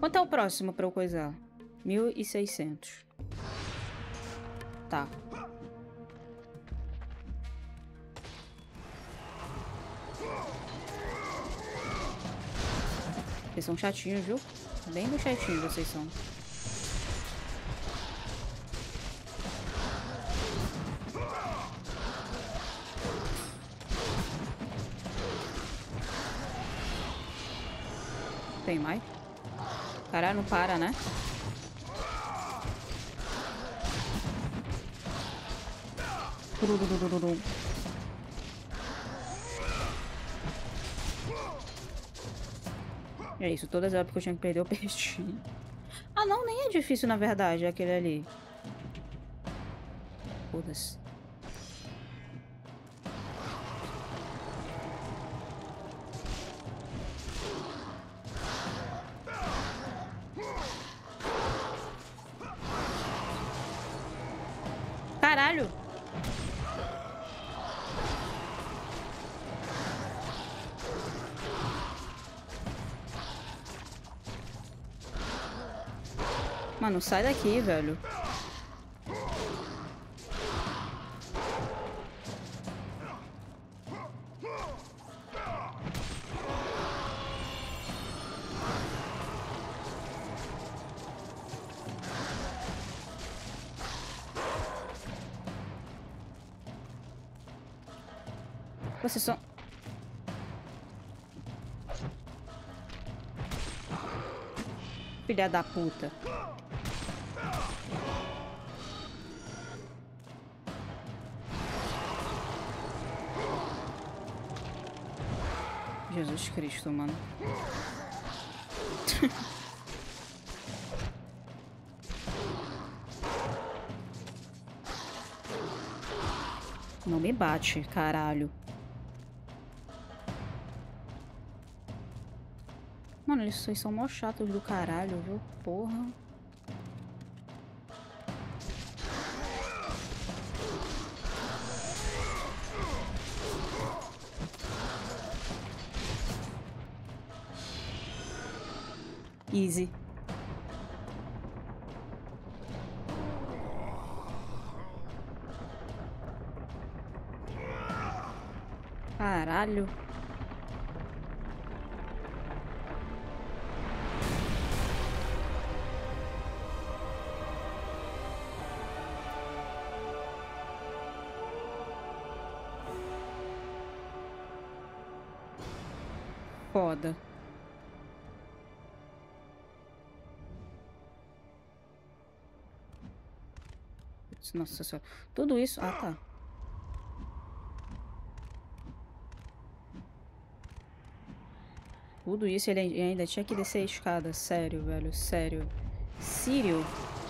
Quanto é o próximo pra eu coisar? 1.600. Tá. Vocês são chatinhos, viu? Bem do chatinho vocês são. Tem mais? Caralho, não para, né? É isso, todas as épocas que eu tinha que perder, eu perdi. Ah, não, nem é difícil, na verdade, aquele ali. Foda-se. Caralho! Mano, sai daqui, velho. Vocês são... Filha da puta. Jesus Cristo, mano. Não me bate, caralho. Mano, eles são mó chatos do caralho, viu? Porra. Easy. Caralho. Foda. Nossa senhora. Tudo isso... Ah, tá. Tudo isso ele ainda tinha que descer a escada. Sério, velho. Sério. Sírio?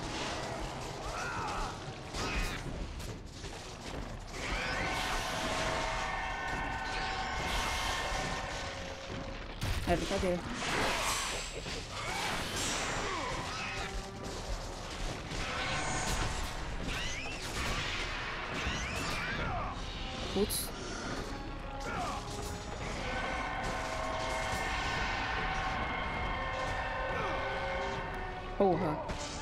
É brincadeira. Putz. Porra.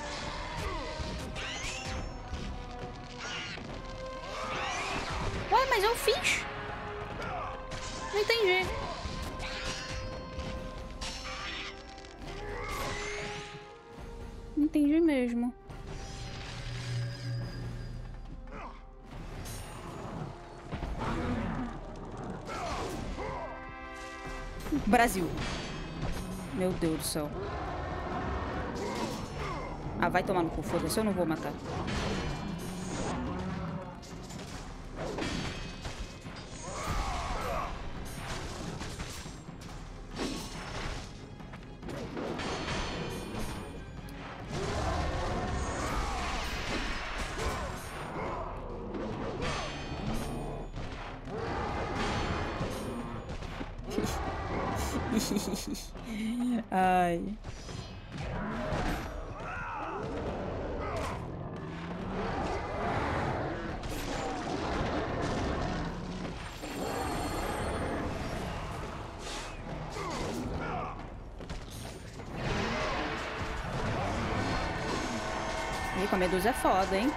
Ué, mas eu fiz. Não entendi. Não entendi mesmo. Brasil. Meu Deus do céu. Ah, vai tomar no cu, foda-se, eu não vou matar. Ai. E com a medusa é foda, hein?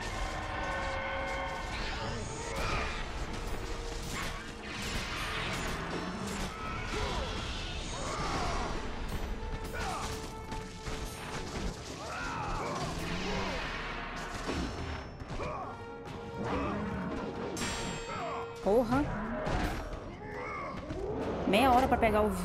Porra. Meia hora pra pegar o...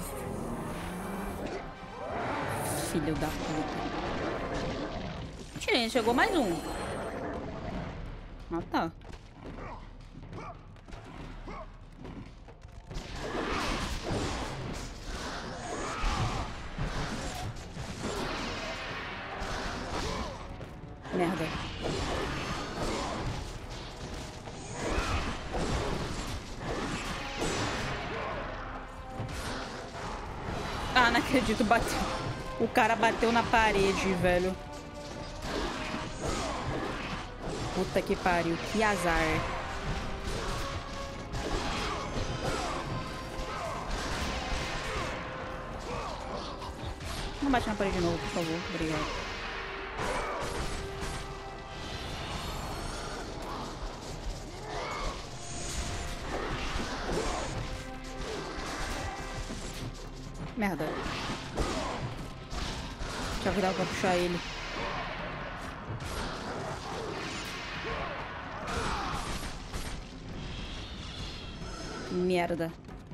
Filho da puta. Gente, chegou mais um. Ah, tá. Merda. Ah, não acredito, bateu. O cara bateu na parede, velho. Puta que pariu, que azar. Não bate na parede de novo, por favor. Obrigado. Merda. Deixa eu virar pra puxar ele. Merda.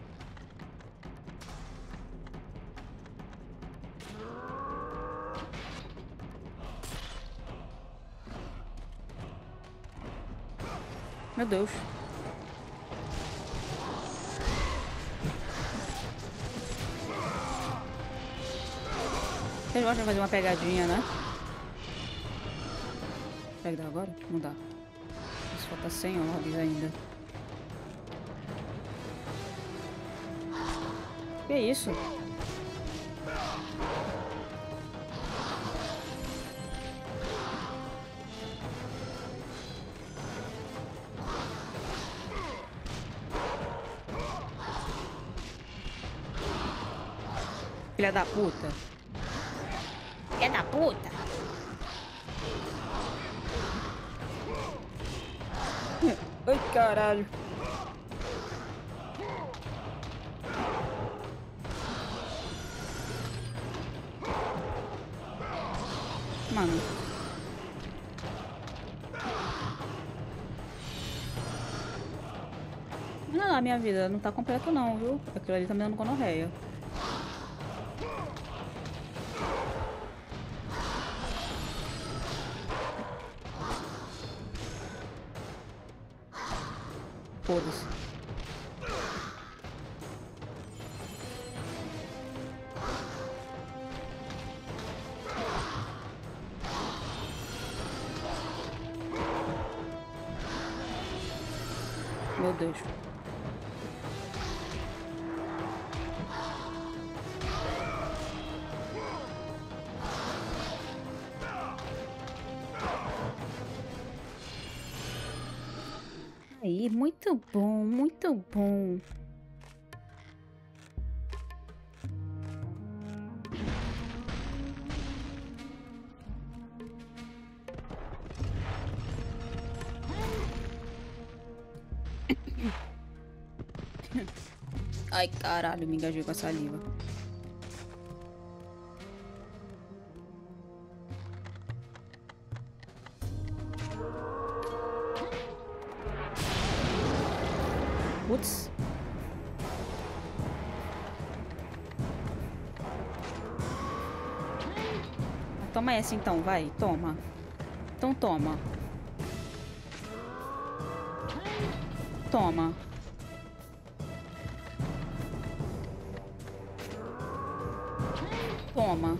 Meu Deus. Vocês gostam de fazer uma pegadinha, né? Pega agora? Não dá. Isso falta 100 orbes ainda. Que isso? Filha da puta. Filha da puta. Ai, caralho. Mano. Não, a minha vida não tá completa não, viu? Aquilo ali tá me dando gonorreia. Foda-se. Meu Deus. Aí, muito bom, muito bom. Ai, caralho, me engajei com a saliva. Putz. Toma essa então, vai, toma. Então toma. Toma. Toma.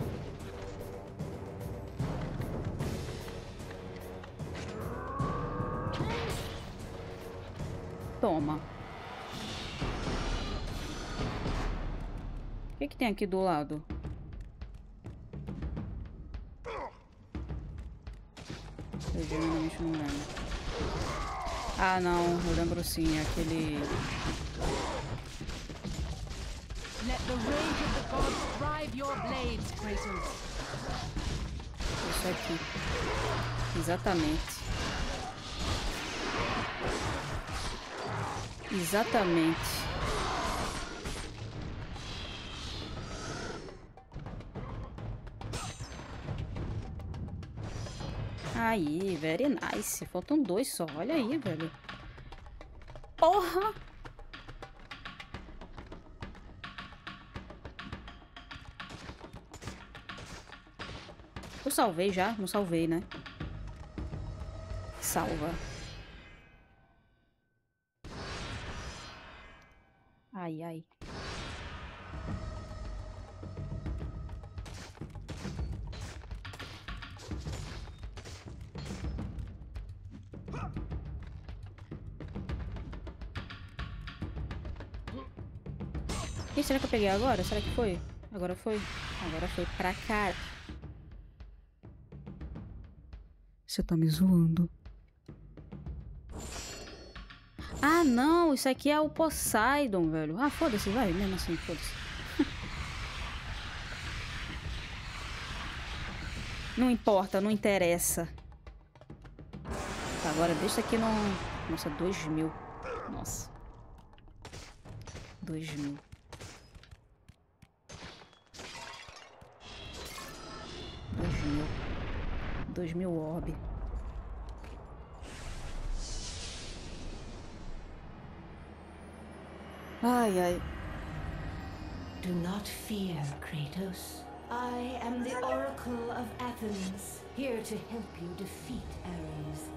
Toma. O que que tem aqui do lado? Eu genuinamente não lembro. Ah, não. Eu lembro sim. Aquele... Let the rage of the gods drive your blades, Kratos. Isso aqui. Exatamente. Exatamente. Aí, very nice. Faltam 2 só. Olha aí, velho. Porra! Eu salvei já? Não salvei, né? Salva. Ai, ai. E será que eu peguei agora? Será que foi? Agora foi? Agora foi pra cara. Você tá me zoando? Ah, não. Isso aqui é o Poseidon, velho. Ah, foda-se, vai. Mesmo assim, foda-se. Não importa, não interessa. Tá, agora deixa aqui no... Nossa, 2.000. Nossa. 2.000. 2.000 orb. Ai, ai. Do not fear, Kratos. I am the Oracle of Athens, here to help you defeat Ares.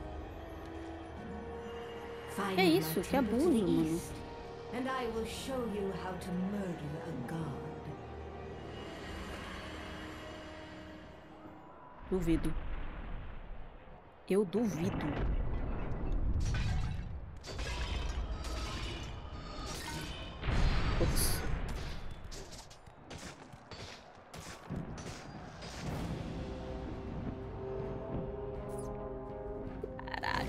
Find É isso, que abuso, mano. And I will show you how to murder a god. Duvido. Eu duvido. Putz. Caralho.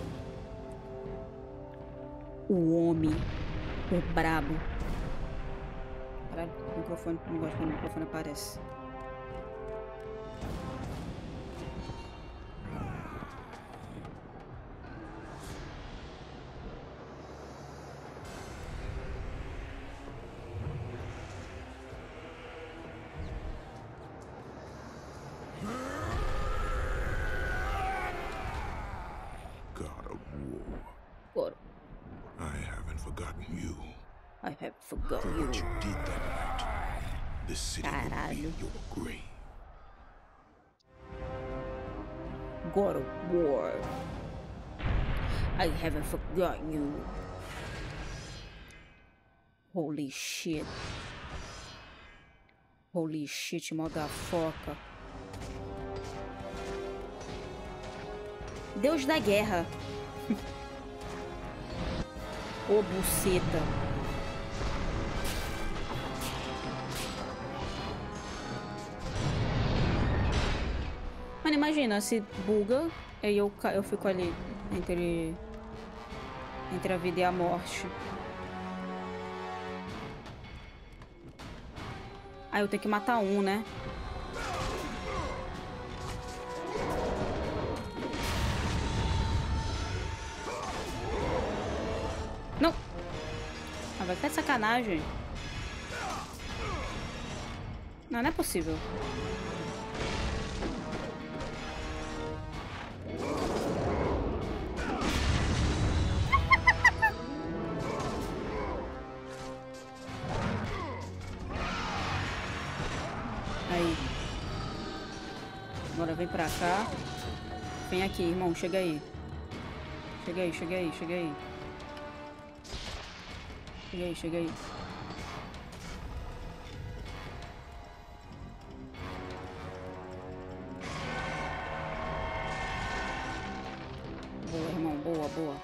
O homem. O brabo. Caralho, o microfone. Não gosto quando o microfone aparece. Goro. I haven't forgotten you. I have forgotten For you. what you did that night. This city will Caralho. be your grave. God of War. I haven't forgotten you. Holy shit. Holy shit, motherfucker. Deus da guerra. Ô, buceta. Mano, imagina, se buga, aí eu fico ali entre a vida e a morte. Aí eu tenho que matar um, né? Não! Ah, vai ficar de sacanagem. Não, não é possível. Aí. Agora vem pra cá. Vem aqui, irmão. Chega aí. Chega aí, chega aí, chega aí. Chega aí, chega aí. Boa, irmão. Boa, boa.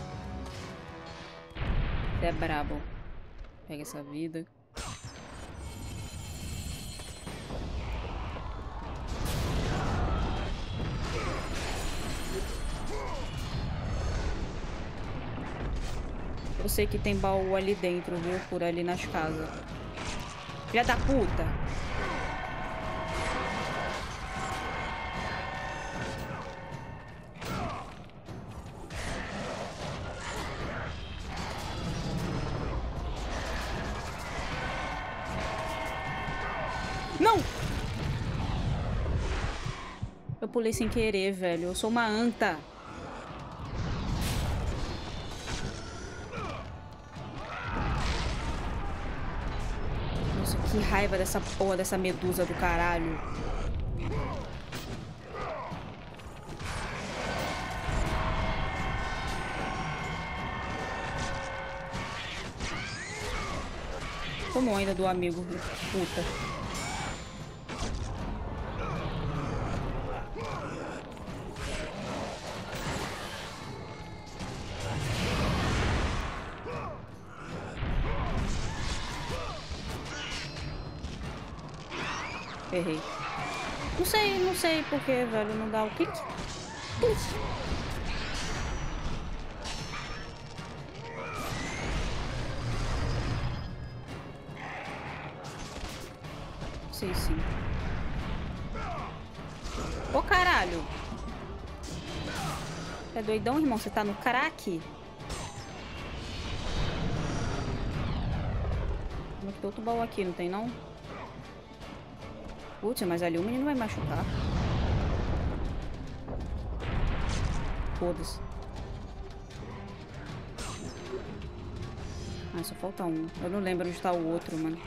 Você é brabo. Pega essa vida. Eu sei que tem baú ali dentro, viu? Por ali nas casas. Filha da puta! Não! Eu pulei sem querer, velho. Eu sou uma anta. Nossa, que raiva dessa porra, dessa medusa do caralho. Como ainda do amigo, puta. Errei. Não sei porque, velho, não dá o clique. Sei sim. Ô, caralho. É doidão, irmão? Você tá no crack? Tem outro baú aqui, não tem não? Putz, mas ali o menino vai machucar. Foda-se. Ah, só falta um. Eu não lembro onde tá o outro, mano.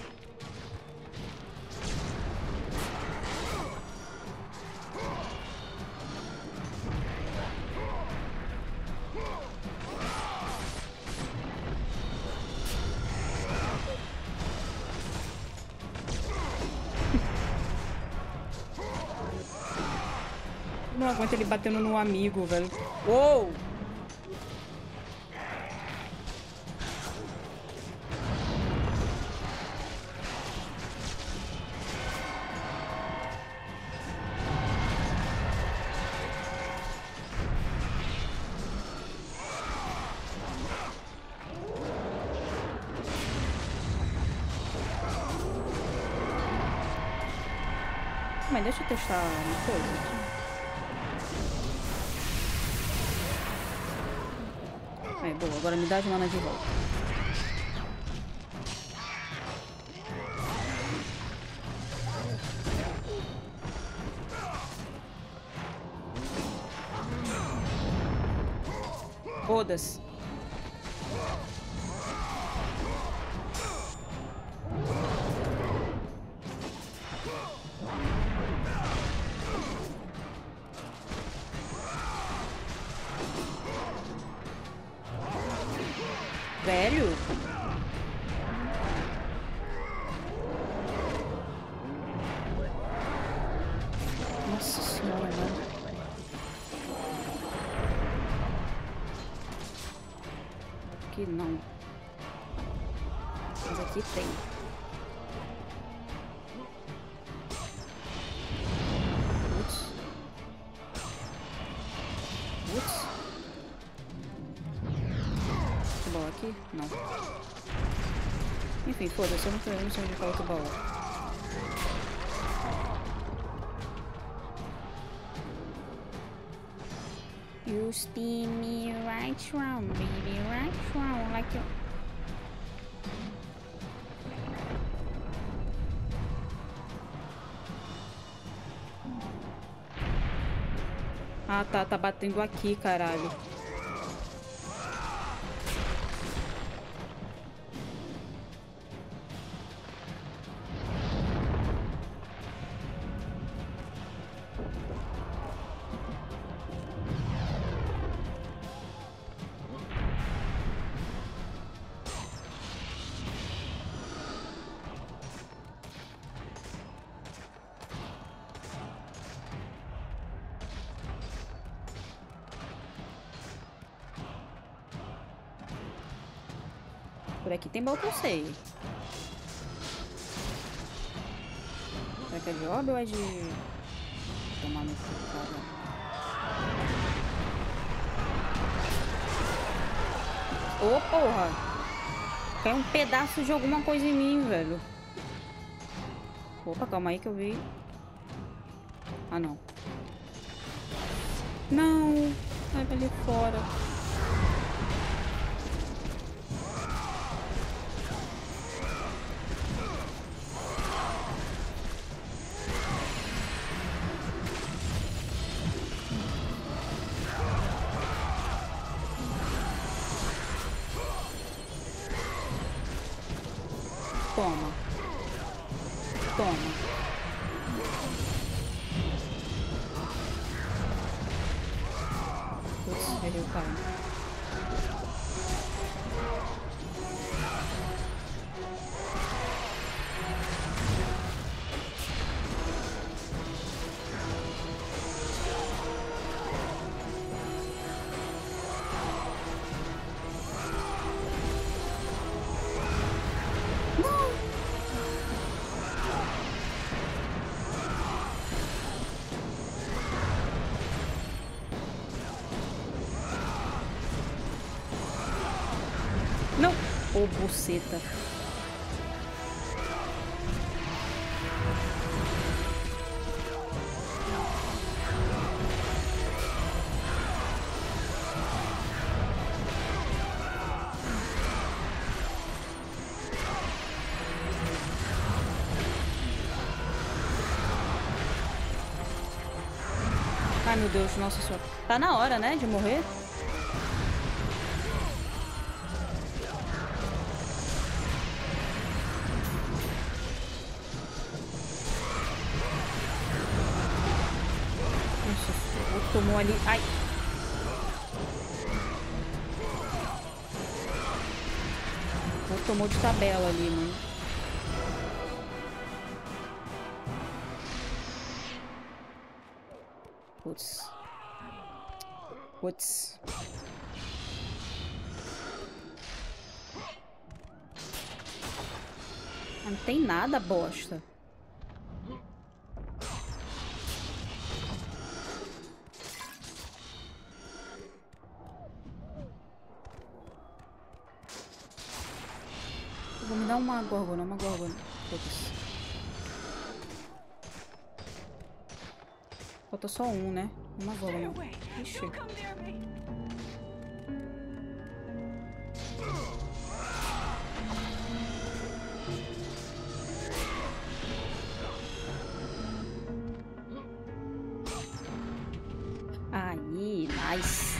Não aguento ele batendo no amigo, velho. Uou! Mas deixa eu testar uma coisa. Aí, boa. Agora me dá as manas de volta. Foda-se. Velho? Nossa senhora, mano. Aqui não. Mas aqui tem. Putz. Putz. Baú aqui? Não. Enfim, foda-se, eu não sei onde tá outro baú. You spin me right round, baby, right round, like you... Ah, tá batendo aqui, caralho. Por aqui tem baú que eu sei. Será que é de orbe ou é de... Tomar no cu, cara. Ô, porra! Caiu um pedaço de alguma coisa em mim, velho. Opa, calma aí que eu vi. Ah, não. Não! Vai pra ali fora. Putz, errei o cara. Não! Ô, buceta. Ai, meu Deus, nossa senhora. Tá na hora, né, de morrer? Tomou ali. Ai. Tomou de tabela ali, mano. Putz. Putz. Não tem nada, bosta. Vou me dar uma gorgona, Foda-se. Falta só um, né? Uma gorgona. Ixi. Aí, nice.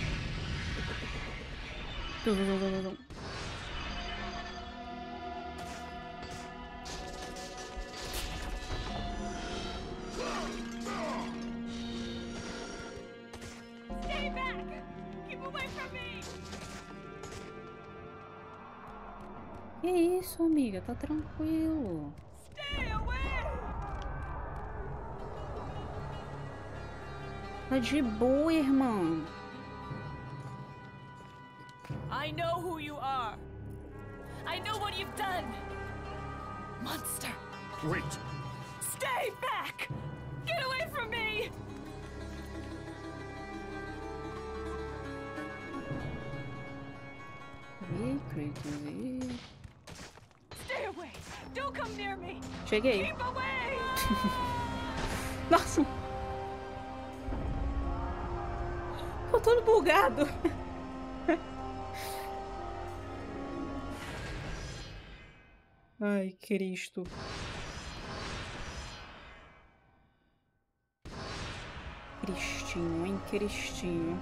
Que isso, amiga? Tá tranquilo. Tá de boa, irmão. I know who you are. I know what you've done. Monster. Wait! Stay back! Get away from me! Ih, Kratos. Stay away! Don't come near me! Cheguei. Keep away! Nossa! Tô todo bugado. Ai, Cristo. Cristinho, hein? Cristinho.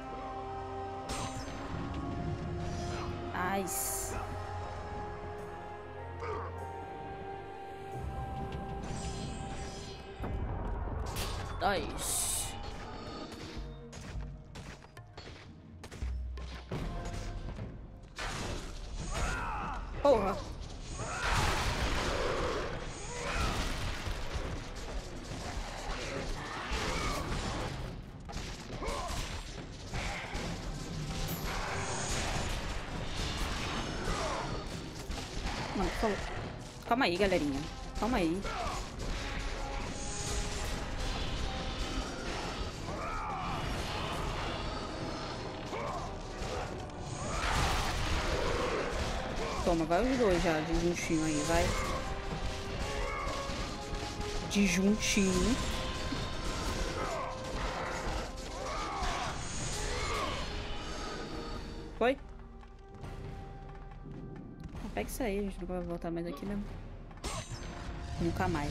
Nice. Nice. Porra. Mano, por favor. Calma aí, galerinha. Calma aí. Toma, vai os dois já, de juntinho aí, vai. De juntinho. Foi? Pega isso aí, a gente não vai voltar mais aqui mesmo. Nunca mais.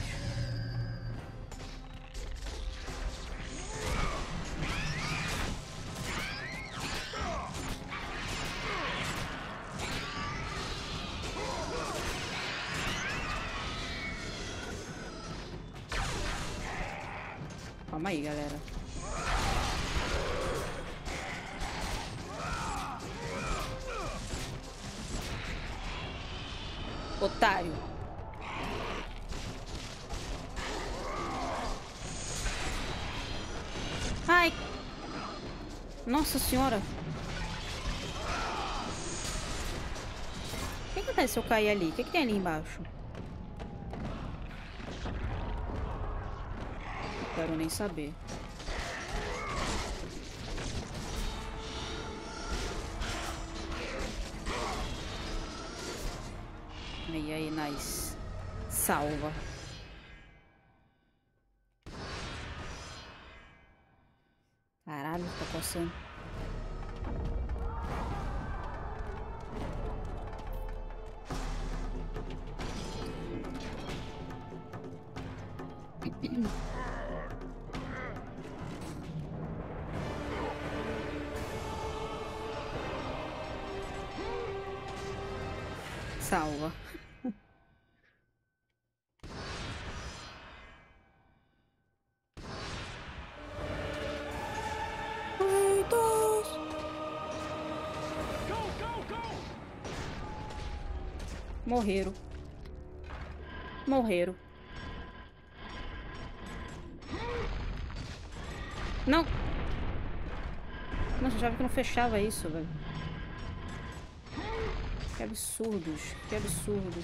Calma aí, galera. Otário. Ai. Nossa senhora. O que acontece se eu cair ali? O que tem ali embaixo? Não quero nem saber. Aí, nice. Salva. Caralho, tá coçando. Salva. Morreram. Morreram. Não. Nossa, eu já vi que não fechava isso, velho. Que absurdos. Que absurdos.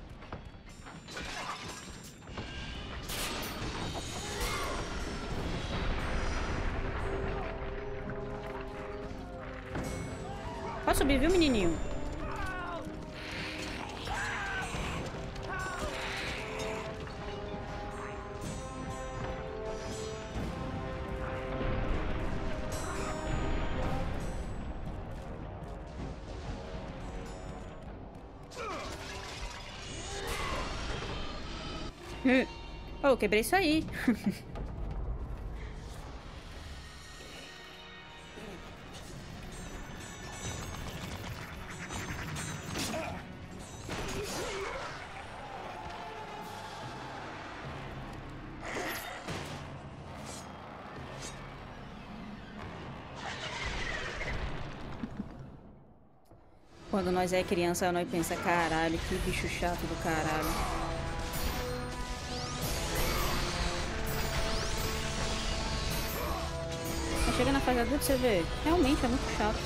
Pode subir, viu, menininho? Oh, eu quebrei isso aí. Quando nós é criança, nós pensa, caralho, que bicho chato do caralho. Chega na fase adulta, você vê. Realmente é muito chato.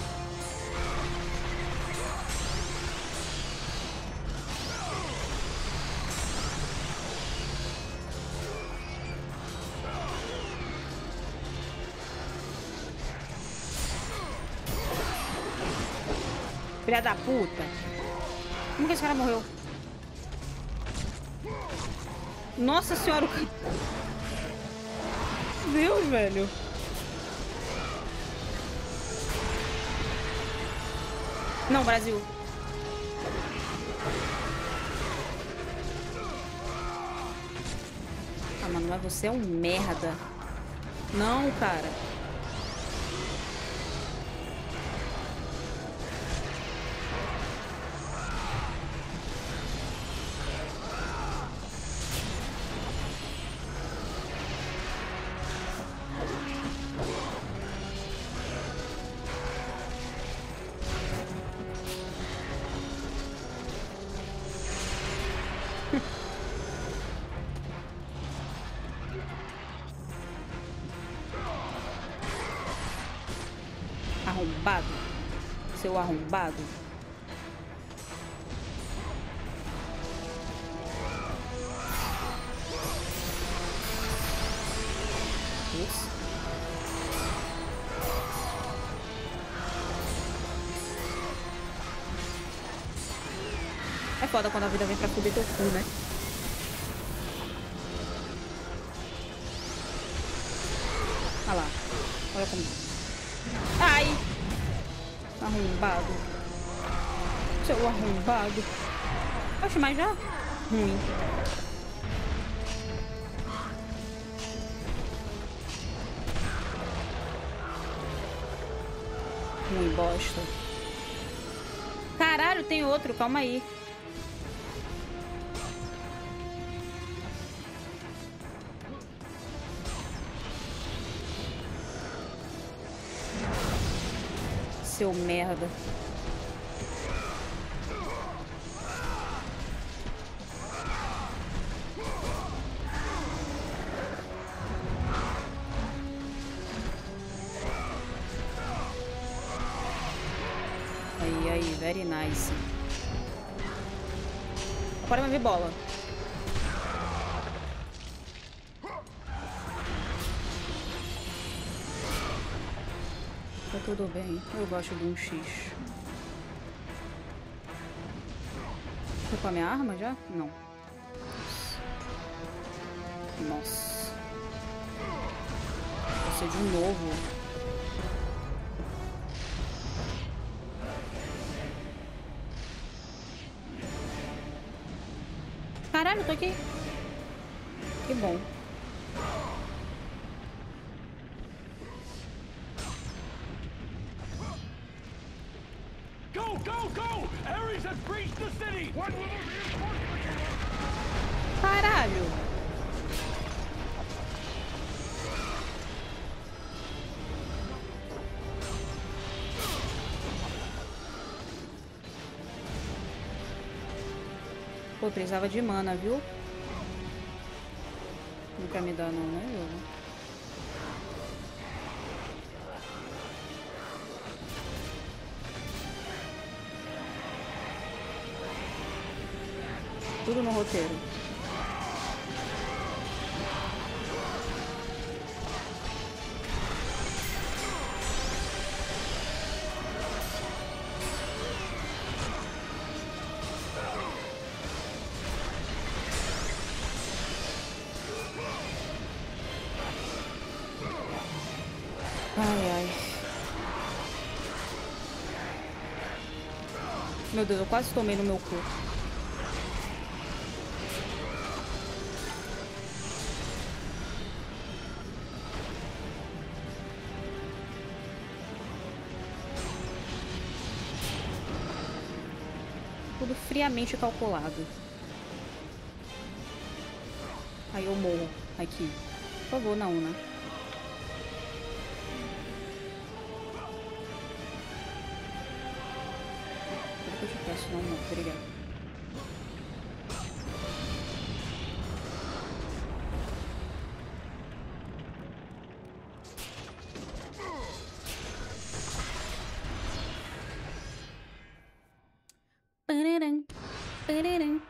Filha da puta. Como que esse cara morreu? Nossa senhora, o cara... Deus, velho. Não, Brasil. Ah, mano, mas você é um merda. Não, cara. Arrombado. Seu arrombado. Isso. É foda quando a vida vem pra foder teu cu, né? Olha lá. Olha como... Ai! Arrombado. Seu arrombado. Oxe, mas já... Ruim. Ruim, bosta. Caralho, tem outro. Calma aí. seu merda. Aí, very nice. Agora vai vir bola. Tá tudo bem. Eu gosto de um X. Foi com a minha arma já? Não. Nossa. Você de novo. Caralho, tô aqui. Que bom. Go, go, go! Ares has breached the city! What will the reinforcements? Caralho. Pô, precisava de mana, viu? Não quer me dar não, né, jogo? Tudo no roteiro. Ai, ai. Meu Deus, eu quase tomei no meu cu. Tudo friamente calculado. Aí eu morro aqui. Por favor, não, né? Tudo que eu te peço, não morro. Obrigada. Pararam, pararam.